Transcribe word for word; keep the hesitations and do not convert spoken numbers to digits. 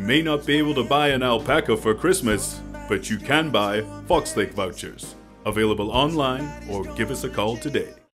may not be able to buy an alpaca for Christmas, but you can buy Foxlake vouchers. Available online or give us a call today.